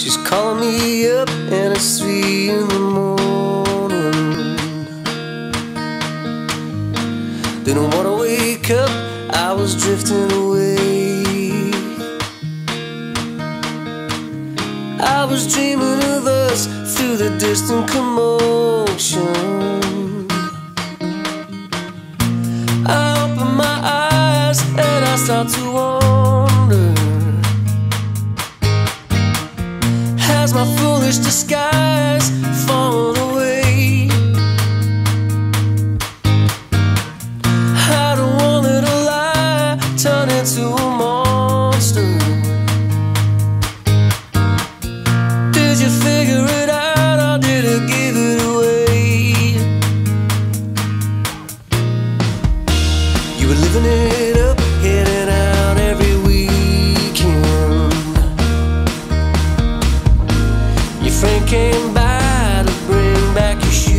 She's calling me up and it's 3 in the morning. Didn't wanna wake up, I was drifting away. I was dreaming of us through the distant commotion. I open my eyes and I start to wonder, has my foolish disguise fallen away? How do one little lie turn into a monster? Did you figure it out or did it give it away? You were living it up, heading out every weekend. Your friend came by to bring back your shit.